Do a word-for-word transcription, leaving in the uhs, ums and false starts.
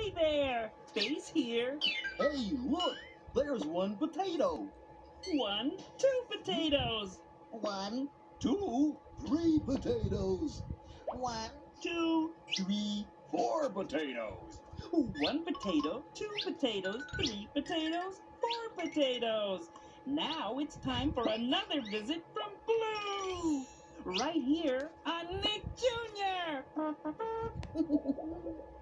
Hey there, Base here. Hey, look, there's one potato. One, two potatoes. One, Two, three potatoes. one, Two, Three, four potatoes. one potato, two potatoes, three potatoes, four potatoes. Now it's time for another visit from Blue. Right here on Nick Junior